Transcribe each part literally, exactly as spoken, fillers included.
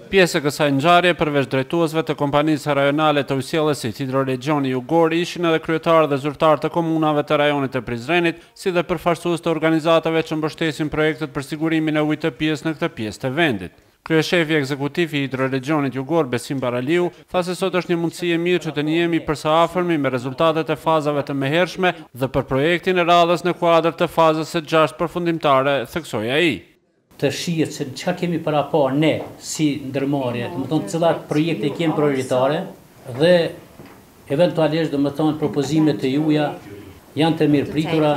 Pjesë e kësaj ngjarje përveç drejtuesve të kompanisë rajonale të ujësjellësit Hidroregjoni Jugor ishin edhe kryetarë dhe zyrtarë të komunave të rajonit të Prizrenit, si dhe përfaqësues të organizatave që mbështesin projektet për sigurimin e ujit të pjesë në këtë pjesë të vendit. Kryeshefi ekzekutiv i Hidroregjonit Jugor, Besim Baraliu, tha se sot është një mundësi e mirë që të njihemi përsa afërmi me rezultatet e fazave të mëhershme dhe për projektin e radhës në kuadër të fazës së gjashtë përfundimtare, theksoi ai. Të shirë që çka kemi para pa ne si ndërmarrje, do të thonë cilat projekte kemi prioritare dhe eventualisht do të thonë propozimet e juaja janë të mirëpritura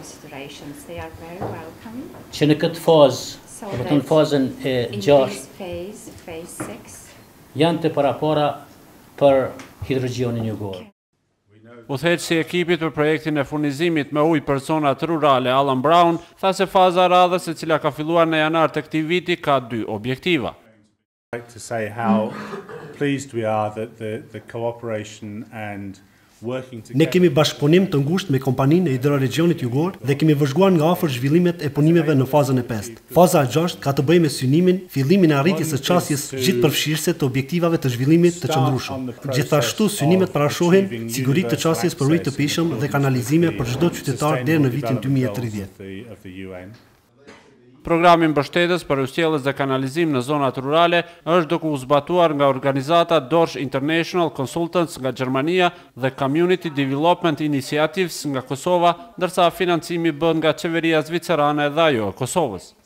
që në këtë fazë, do të thonë fazën e gjashtë, janë të parapara për Hidroregjonin Jugor. Udhëheqësi i ekipit për projektin e furnizimit me ujë për zonat rurale Alan Brown tha se faza radhës e cila ka filluar në janar të këtij viti ka dy objektiva. I'd like to say how pleased we are that the, the cooperation and working together. Ne kemi bashkëpunim të ngushtë me kompaninë e Hidroregjonit Jugor dhe kemi vëzhguar nga afër zhvillimet e punimeve në fazën e pestë. Faza e gjashtë ka të bëjë me synimin, fillimin e arritjes së çastjes gjithëpërfshirëse të objektivave të zhvillimit të qëndrueshëm. Gjithashtu synimet parashohin siguritë të çastjes për ujë të pijshëm dhe kanalizime për çdo qytetar deri në vitin dy mijë e tridhjetë. Programi mbështetës për ujësjellës dhe kanalizim në zonat rurale është duke u zbatuar nga organizata Dorsch International Consultants nga Gjermania dhe Community Development Initiatives nga Kosova, ndërsa financimi bën nga qeveria zvicerane dhe ajo e Kosovës.